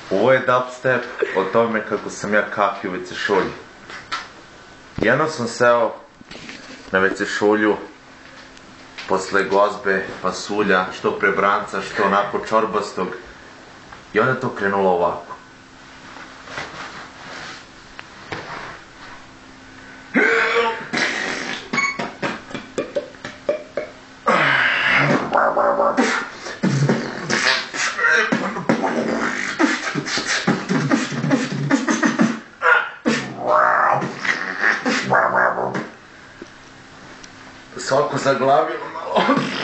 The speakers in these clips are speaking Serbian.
Ovo je dubstep o tome kako sam ja kafi u WC šolji. Jednom sam seo na WC šolju posle gozbe, pasulja, što pre branca, što onako čorbastog, i onda to krenulo ovako. Svako zaglavilo malo.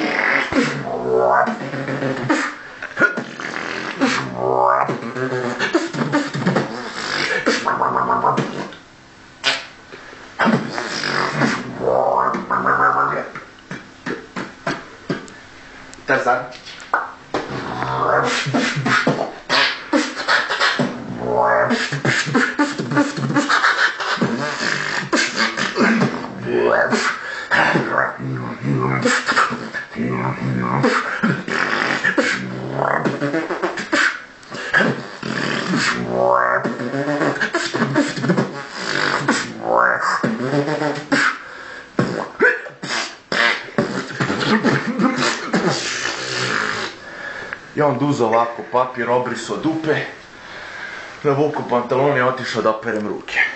Tarzan. I on uzeo ovako papir, obrisao dupe, navukao pantalone i otišao da operem ruke.